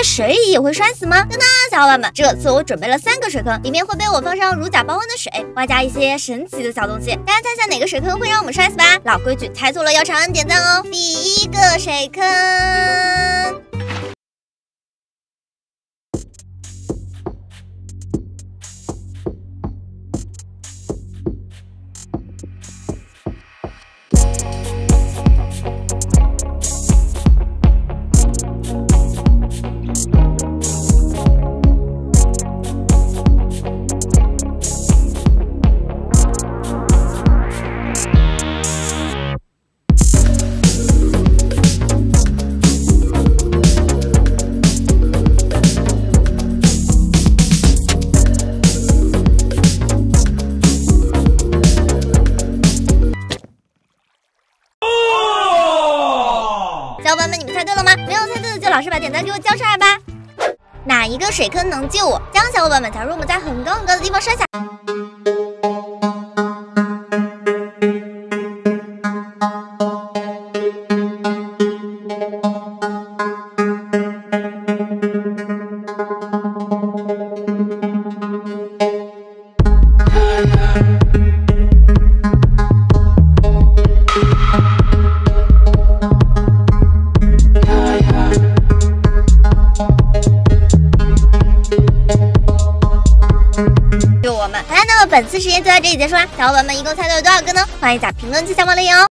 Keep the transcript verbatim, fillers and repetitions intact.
在水里也会摔死吗？等等，小伙伴们，这次我准备了三个水坑，里面会被我放上如假包换的水，外加一些神奇的小东西。大家猜下哪个水坑会让我们摔死吧？老规矩，猜错了要长按点赞哦。第一个水坑。 小伙伴们，你们猜对了吗？没有猜对的就老实把点赞给我交上来吧。哪一个水坑能救我？将小伙伴们，假如我们在很高很高的地方摔下。 就我们，好啦，那么本次实验就到这里结束啦。小伙伴们一共猜对了多少个呢？欢迎在评论区下方留言哦。